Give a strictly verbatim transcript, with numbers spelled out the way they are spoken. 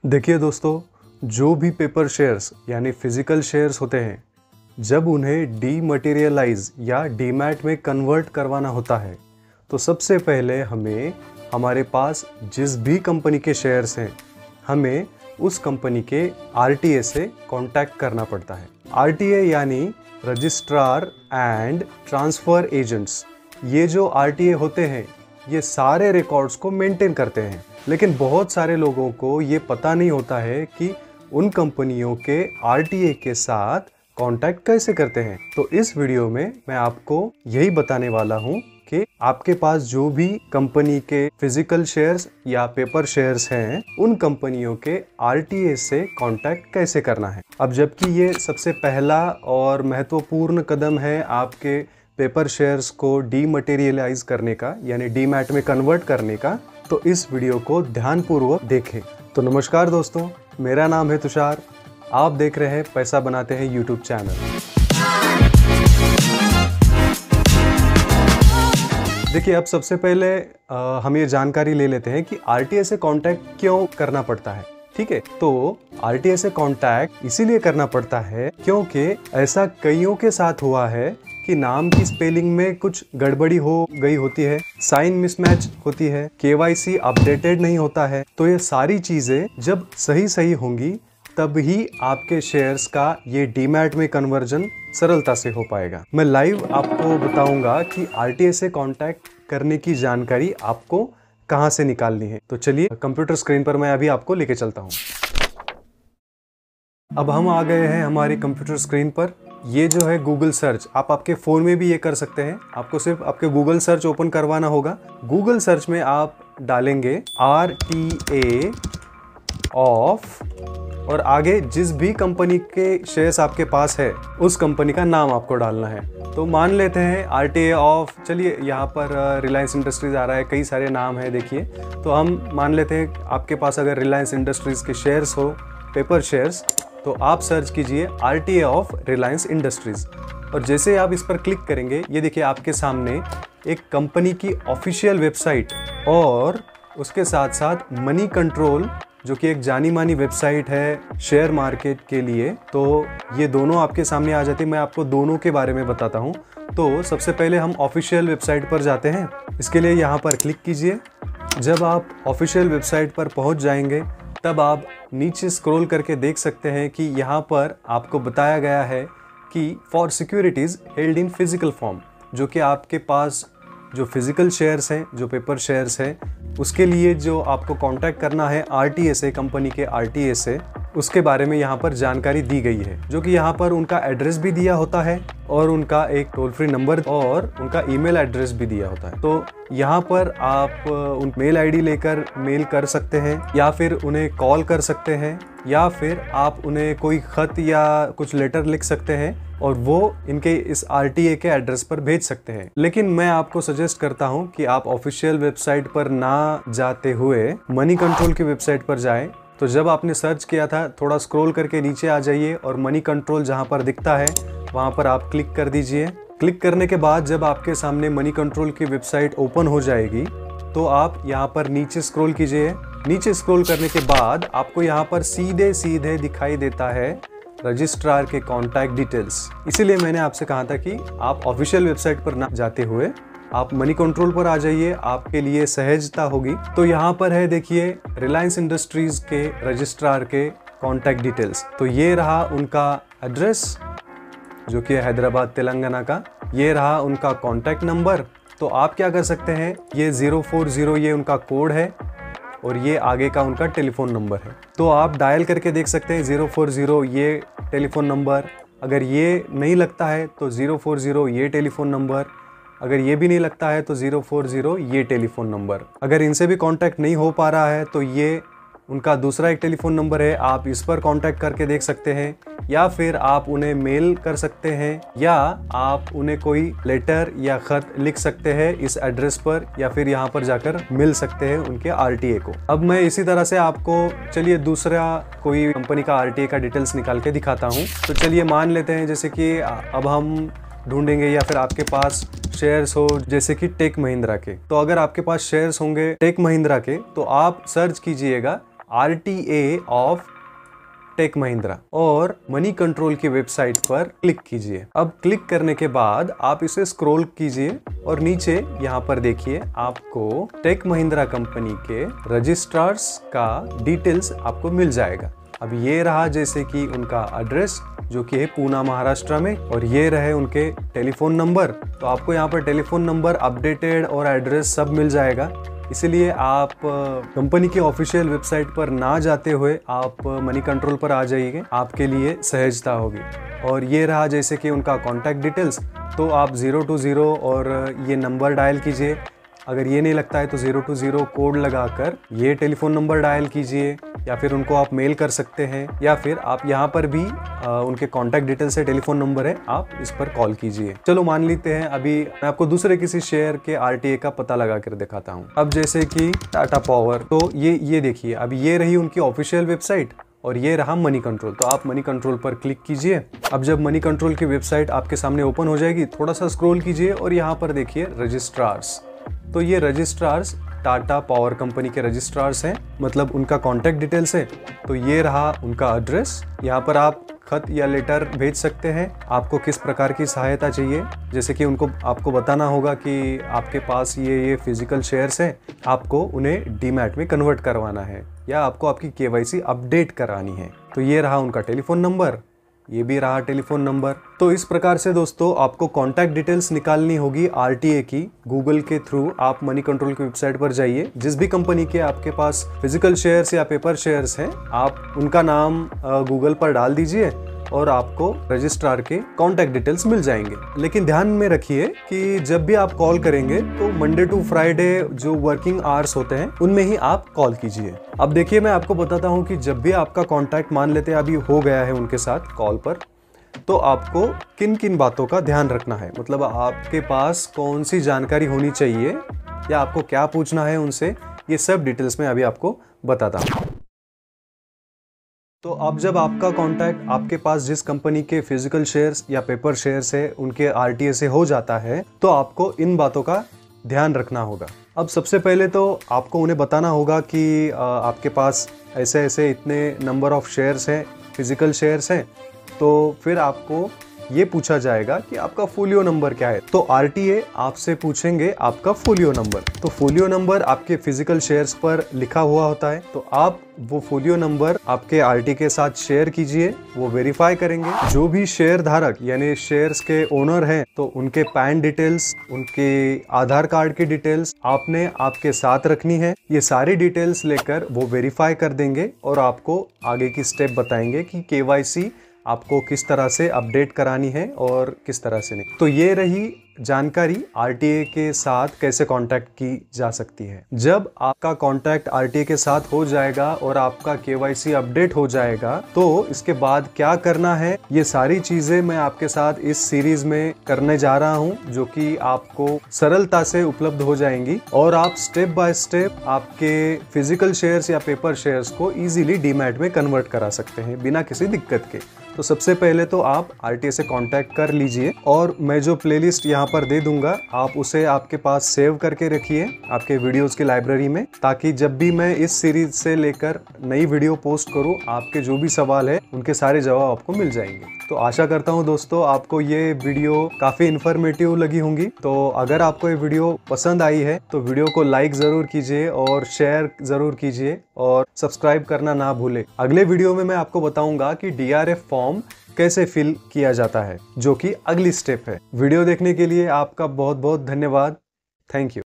देखिए दोस्तों, जो भी पेपर शेयर्स यानी फिजिकल शेयर्स होते हैं, जब उन्हें डीमटेरियलाइज या डीमैट में कन्वर्ट करवाना होता है तो सबसे पहले हमें हमारे पास जिस भी कंपनी के शेयर्स हैं, हमें उस कंपनी के आरटीए से कांटेक्ट करना पड़ता है। आरटीए यानी रजिस्ट्रार एंड ट्रांसफ़र एजेंट्स। ये जो आरटीए होते हैं, ये सारे रिकॉर्ड्स को मेंटेन करते हैं, लेकिन बहुत सारे लोगों को ये पता नहीं होता है कि उन कंपनियों के आरटीए के साथ कांटेक्ट कैसे करते हैं। तो इस वीडियो में मैं आपको यही बताने वाला हूँ कि आपके पास जो भी कंपनी के फिजिकल शेयर्स या पेपर शेयर्स हैं, उन कंपनियों के आरटीए से कांटेक्ट कैसे करना है। अब जबकि ये सबसे पहला और महत्वपूर्ण कदम है आपके पेपर शेयर्स को डीमटेरियलाइज करने का, यानी डीमैट में कन्वर्ट करने का, तो इस वीडियो को ध्यानपूर्वक देखें। तो नमस्कार दोस्तों, मेरा नाम है तुषार। आप देख रहे हैं पैसा बनाते हैं यूट्यूब चैनल। देखिए, अब सबसे पहले आ, हम ये जानकारी ले लेते हैं कि आरटीए से कांटेक्ट क्यों करना पड़ता है। ठीक है, तो आरटीए से कांटेक्ट इसीलिए करना पड़ता है क्योंकि ऐसा कईयों के साथ हुआ है कि नाम की स्पेलिंग में कुछ गड़बड़ी हो गई होती है, साइन मिसमैच होती है, केवाईसी अपडेटेड नहीं होता है। तो ये सारी चीजें जब सही सही होंगी तब ही आपके शेयर्स का ये डीमैट में कन्वर्जन सरलता से हो पाएगा। मैं लाइव आपको बताऊंगा कि आरटीए से कांटेक्ट करने की जानकारी आपको कहां से निकालनी है। तो चलिए, कंप्यूटर स्क्रीन पर मैं अभी आपको लेके चलता हूं। अब हम आ गए हैं हमारी कंप्यूटर स्क्रीन पर। ये जो है गूगल सर्च, आप आपके फ़ोन में भी ये कर सकते हैं। आपको सिर्फ आपके गूगल सर्च ओपन करवाना होगा। गूगल सर्च में आप डालेंगे आर टी ए ऑफ और आगे जिस भी कंपनी के शेयर्स आपके पास है, उस कंपनी का नाम आपको डालना है। तो मान लेते हैं आर टी ए ऑफ, चलिए यहाँ पर रिलायंस इंडस्ट्रीज़ आ रहा है, कई सारे नाम है देखिए। तो हम मान लेते हैं आपके पास अगर रिलायंस इंडस्ट्रीज़ के शेयर्स हो, पेपर शेयर्स, तो आप सर्च कीजिए आरटीए ऑफ रिलायंस इंडस्ट्रीज। और जैसे आप इस पर क्लिक करेंगे, ये देखिए आपके सामने एक कंपनी की ऑफिशियल वेबसाइट और उसके साथ साथ मनी कंट्रोल, जो कि एक जानी मानी वेबसाइट है शेयर मार्केट के लिए। तो ये दोनों आपके सामने आ जाती है। मैं आपको दोनों के बारे में बताता हूँ। तो सबसे पहले हम ऑफिशियल वेबसाइट पर जाते हैं। इसके लिए यहाँ पर क्लिक कीजिए। जब आप ऑफिशियल वेबसाइट पर पहुँच जाएंगे, तब आप नीचे स्क्रॉल करके देख सकते हैं कि यहाँ पर आपको बताया गया है कि for securities held in physical form, जो कि आपके पास जो फिजिकल शेयर्स हैं, जो पेपर शेयर्स हैं, उसके लिए जो आपको कांटेक्ट करना है आरटीए से, कंपनी के आरटीए से, उसके बारे में यहाँ पर जानकारी दी गई है। जो कि यहाँ पर उनका एड्रेस भी दिया होता है और उनका एक टोल फ्री नंबर और उनका ईमेल एड्रेस भी दिया होता है। तो यहाँ पर आप उन मेल आईडी लेकर मेल कर सकते हैं, या फिर उन्हें कॉल कर सकते हैं, या फिर आप उन्हें कोई खत या कुछ लेटर लिख सकते हैं और वो इनके इस आरटीए के एड्रेस पर भेज सकते हैं। लेकिन मैं आपको सजेस्ट करता हूं कि आप ऑफिशियल वेबसाइट पर ना जाते हुए मनी कंट्रोल की वेबसाइट पर जाएं। तो जब आपने सर्च किया था, थोड़ा स्क्रॉल करके नीचे आ जाइए और मनी कंट्रोल जहां पर दिखता है वहां पर आप क्लिक कर दीजिए। क्लिक करने के बाद जब आपके सामने मनी कंट्रोल की वेबसाइट ओपन हो जाएगी, तो आप यहाँ पर नीचे स्क्रॉल कीजिए। नीचे स्क्रॉल करने के बाद आपको यहाँ पर सीधे सीधे दिखाई देता है रजिस्ट्रार के कॉन्टैक्ट डिटेल्स। इसीलिए मैंने आपसे कहा था कि आप ऑफिशियल वेबसाइट पर ना जाते हुए आप मनी कंट्रोल पर आ जाइए, आपके लिए सहजता होगी। तो यहाँ पर है देखिए रिलायंस इंडस्ट्रीज के रजिस्ट्रार के कॉन्टैक्ट डिटेल्स। तो ये रहा उनका एड्रेस, जो कि हैदराबाद तेलंगाना का। ये रहा उनका कॉन्टैक्ट नंबर। तो आप क्या कर सकते हैं, ये ज़ीरो फोर ज़ीरो ये उनका कोड है और ये आगे का उनका टेलीफोन नंबर है। तो आप डायल करके देख सकते हैं ज़ीरो फोर ज़ीरो ये टेलीफोन नंबर। अगर ये नहीं लगता है तो ज़ीरो फोर ज़ीरो ये टेलीफोन नंबर। अगर ये भी नहीं लगता है तो ज़ीरो फोर ज़ीरो ये टेलीफोन नंबर। अगर इनसे भी कांटेक्ट नहीं हो पा रहा है तो ये उनका दूसरा एक टेलीफोन नंबर है, आप इस पर कांटेक्ट करके देख सकते हैं, या फिर आप उन्हें मेल कर सकते हैं, या आप उन्हें कोई लेटर या खत लिख सकते हैं इस एड्रेस पर, या फिर यहाँ पर जाकर मिल सकते हैं उनके आरटीए को। अब मैं इसी तरह से आपको चलिए दूसरा कोई कंपनी का आरटीए का डिटेल्स निकाल के दिखाता हूँ। तो चलिए मान लेते हैं जैसे कि अब हम ढूंढेंगे, या फिर आपके पास शेयर्स हो जैसे कि टेक महिंद्रा के। तो अगर आपके पास शेयर्स होंगे टेक महिंद्रा के, तो आप सर्च कीजिएगा R T A of Tech Mahindra और मनी कंट्रोल की वेबसाइट पर क्लिक कीजिए। अब क्लिक करने के बाद आप इसे स्क्रॉल कीजिए और नीचे यहाँ पर देखिए आपको टेक महिंद्रा कंपनी के रजिस्ट्रार्स का डिटेल्स आपको मिल जाएगा। अब ये रहा जैसे कि उनका एड्रेस जो कि है पूना महाराष्ट्र में, और ये रहे उनके टेलीफोन नंबर। तो आपको यहाँ पर टेलीफोन नंबर, अपडेटेड और एड्रेस सब मिल जाएगा। इसीलिए आप कंपनी की ऑफिशियल वेबसाइट पर ना जाते हुए आप मनी कंट्रोल पर आ जाइए, आपके लिए सहजता होगी। और ये रहा जैसे कि उनका कॉन्टैक्ट डिटेल्स, तो आप ज़ीरो टू ज़ीरो और ये नंबर डायल कीजिए। अगर ये नहीं लगता है तो ज़ीरो टू ज़ीरो कोड लगाकर ये टेलीफोन नंबर डायल कीजिए, या फिर उनको आप मेल कर सकते हैं, या फिर आप यहाँ पर भी आ, उनके कॉन्टैक्ट डिटेल्स से टेलीफोन नंबर है, आप इस पर कॉल कीजिए। चलो मान लेते हैं अभी मैं आपको दूसरे किसी शेयर के आर टी ए का पता लगा कर दिखाता हूँ। अब जैसे कि टाटा पावर, तो ये ये देखिए अब ये रही उनकी ऑफिशियल वेबसाइट और ये रहा मनी कंट्रोल। तो आप मनी कंट्रोल पर क्लिक कीजिए। अब जब मनी कंट्रोल की वेबसाइट आपके सामने ओपन हो जाएगी, थोड़ा सा स्क्रॉल कीजिए और यहाँ पर देखिए रजिस्ट्रार्स। तो ये रजिस्ट्रार्स टाटा पावर कंपनी के रजिस्ट्रार्स हैं, मतलब उनका कॉन्टैक्ट डिटेल्स है। तो ये रहा उनका एड्रेस। यहाँ पर आप खत या लेटर भेज सकते हैं, आपको किस प्रकार की सहायता चाहिए। जैसे कि उनको आपको बताना होगा कि आपके पास ये ये फिजिकल शेयर्स हैं, आपको उन्हें डीमैट में कन्वर्ट करवाना है, या आपको आपकी केवाईसी अपडेट करानी है। तो ये रहा उनका टेलीफोन नंबर, ये भी रहा टेलीफोन नंबर। तो इस प्रकार से दोस्तों आपको कॉन्टैक्ट डिटेल्स निकालनी होगी आर टी ए की गूगल के थ्रू। आप मनी कंट्रोल की वेबसाइट पर जाइए, जिस भी कंपनी के आपके पास फिजिकल शेयर्स या पेपर शेयर्स हैं, आप उनका नाम गूगल पर डाल दीजिए और आपको रजिस्ट्रार के कॉन्टैक्ट डिटेल्स मिल जाएंगे। लेकिन ध्यान में रखिए कि जब भी आप कॉल करेंगे तो मंडे टू फ्राइडे जो वर्किंग आवर्स होते हैं उनमें ही आप कॉल कीजिए। अब देखिए मैं आपको बताता हूं कि जब भी आपका कॉन्टैक्ट मान लेते हैं अभी हो गया है उनके साथ कॉल पर, तो आपको किन किन बातों का ध्यान रखना है, मतलब आपके पास कौन सी जानकारी होनी चाहिए या आपको क्या पूछना है उनसे, ये सब डिटेल्स में अभी आपको बताता हूँ। तो अब जब आपका कॉन्टैक्ट आपके पास जिस कंपनी के फिजिकल शेयर्स या पेपर शेयर्स है उनके आर टी ए से हो जाता है, तो आपको इन बातों का ध्यान रखना होगा। अब सबसे पहले तो आपको उन्हें बताना होगा कि आपके पास ऐसे ऐसे इतने नंबर ऑफ शेयर्स हैं, फिजिकल शेयर्स हैं। तो फिर आपको ये पूछा जाएगा कि आपका फोलियो नंबर क्या है। तो आर टी ए आपसे पूछेंगे आपका फोलियो नंबर। तो फोलियो नंबर आपके फिजिकल शेयर्स पर लिखा हुआ होता है, तो आप वो फोलियो नंबर आपके आर टी ए के साथ शेयर कीजिए, वो वेरीफाई करेंगे। जो भी शेयर धारक यानी शेयर्स के ओनर हैं, तो उनके पैन डिटेल्स, उनके आधार कार्ड की डिटेल्स आपने आपके साथ रखनी है। ये सारी डिटेल्स लेकर वो वेरीफाई कर देंगे और आपको आगे की स्टेप बताएंगे कि के वाई सी आपको किस तरह से अपडेट करानी है और किस तरह से नहीं। तो ये रही जानकारी आर टी ए के साथ कैसे कांटेक्ट की जा सकती है। जब आपका कांटेक्ट आर टी ए के साथ हो जाएगा और आपका के वाई सी अपडेट हो जाएगा, तो इसके बाद क्या करना है, ये सारी चीजें मैं आपके साथ इस सीरीज में करने जा रहा हूं, जो कि आपको सरलता से उपलब्ध हो जाएंगी और आप स्टेप बाय स्टेप आपके फिजिकल शेयर्स या पेपर शेयर्स को इजीली डीमैट में कन्वर्ट करा सकते हैं बिना किसी दिक्कत के। तो सबसे पहले तो आप आर टी ए से कांटेक्ट कर लीजिए और मैं जो प्लेलिस्ट यहाँ पर दे दूंगा आप उसे आपके पास सेव करके रखिए आपके वीडियोस की लाइब्रेरी में, ताकि जब भी मैं इस सीरीज से लेकर नई वीडियो पोस्ट करूँ, आपके जो भी सवाल है उनके सारे जवाब आपको मिल जाएंगे। तो आशा करता हूँ दोस्तों आपको ये वीडियो काफी इन्फॉर्मेटिव लगी होंगी। तो अगर आपको ये वीडियो पसंद आई है तो वीडियो को लाइक जरूर कीजिए और शेयर जरूर कीजिए और सब्सक्राइब करना ना भूले। अगले वीडियो में मैं आपको बताऊंगा कि डी आर एफ फॉर्म कैसे फिल किया जाता है, जो कि अगली स्टेप है। वीडियो देखने के लिए आपका बहुत बहुत धन्यवाद। Thank you.